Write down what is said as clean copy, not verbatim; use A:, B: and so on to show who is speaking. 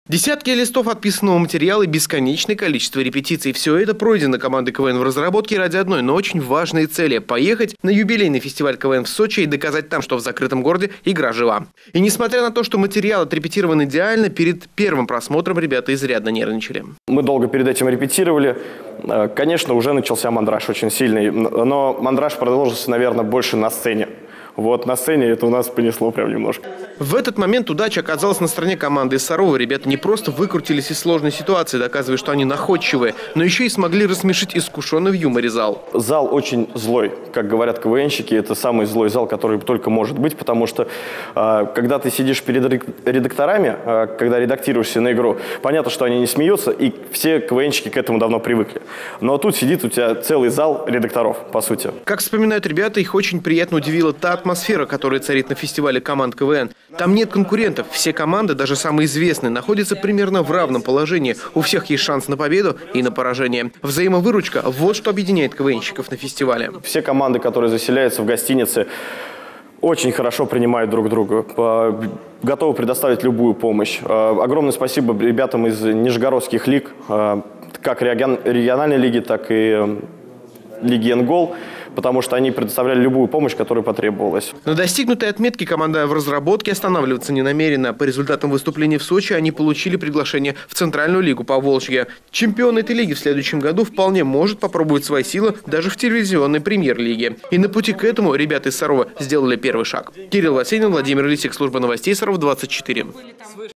A: Десятки листов отписанного материала и бесконечное количество репетиций. Все это пройдено командой КВН в разработке ради одной, но очень важной цели – поехать на юбилейный фестиваль КВН в Сочи и доказать там, что в закрытом городе игра жива. И несмотря на то, что материал отрепетирован идеально, перед первым просмотром ребята изрядно нервничали.
B: Мы долго перед этим репетировали. Конечно, уже начался мандраж очень сильный, но мандраж продолжился, наверное, больше на сцене. Вот на сцене это у нас понесло прям немножко.
A: В этот момент удача оказалась на стороне команды из Сарова. Ребята не просто выкрутились из сложной ситуации, доказывая, что они находчивые, но еще и смогли рассмешить искушенный в юморе зал.
B: Зал очень злой, как говорят КВНщики, это самый злой зал, который только может быть, потому что когда ты сидишь перед редакторами, когда редактируешься на игру, понятно, что они не смеются, и все КВНщики к этому давно привыкли. Но тут сидит у тебя целый зал редакторов, по сути.
A: Как вспоминают ребята, их очень приятно удивила та атмосфера, которая царит на фестивале команд КВН. Там нет конкурентов. Все команды, даже самые известные, находятся примерно в равном положении. У всех есть шанс на победу и на поражение. Взаимовыручка – вот что объединяет КВНщиков на фестивале.
B: Все команды, которые заселяются в гостинице, очень хорошо принимают друг друга, готовы предоставить любую помощь. Огромное спасибо ребятам из нижегородских лиг, как региональной лиги, так и лиги НГОЛ, потому что они предоставляли любую помощь, которая потребовалась.
A: На достигнутой отметке команда в разработке останавливаться не намерена. По результатам выступления в Сочи они получили приглашение в Центральную лигу Поволжья. Чемпион этой лиги в следующем году вполне может попробовать свои силы даже в телевизионной премьер-лиге. И на пути к этому ребята из Сарова сделали первый шаг. Кирилл Васенин, Владимир Лисик, служба новостей Саров 24.